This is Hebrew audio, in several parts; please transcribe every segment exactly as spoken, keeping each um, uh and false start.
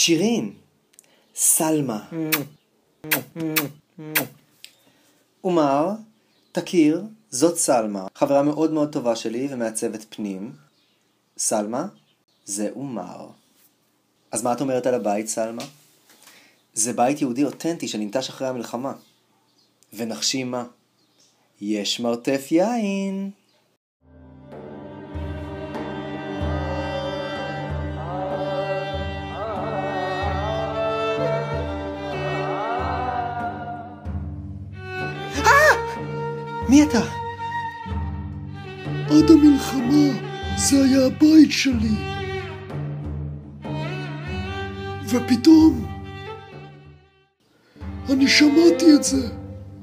שירין, סלמה. אומר, תכיר, זאת סלמה, חברה מאוד מאוד טובה שלי ומעצבת פנים. סלמה, זה אומר. אז מה את אומרת על הבית, סלמה? זה בית יהודי אותנטי שננטש אחרי המלחמה. ונחשי מה? יש מרתף יין. מי אתה? עד המלחמה זה היה הבית שלי. ופתאום אני שמעתי את זה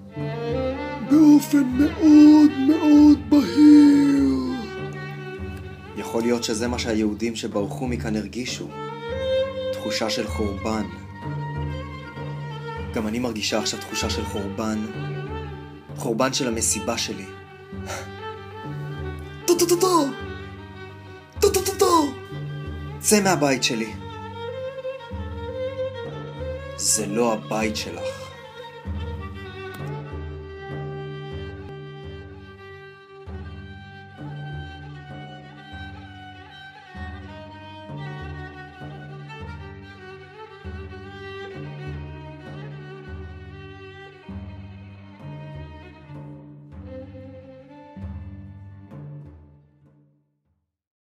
באופן מאוד מאוד בהיר. יכול להיות שזה מה שהיהודים שברחו מכאן הרגישו. תחושה של חורבן. גם אני מרגישה עכשיו תחושה של חורבן. חורבן של המסיבה שלי. טו-טו-טו-טו! טו-טו-טו-טו! צא מהבית שלי. זה לא הבית שלך.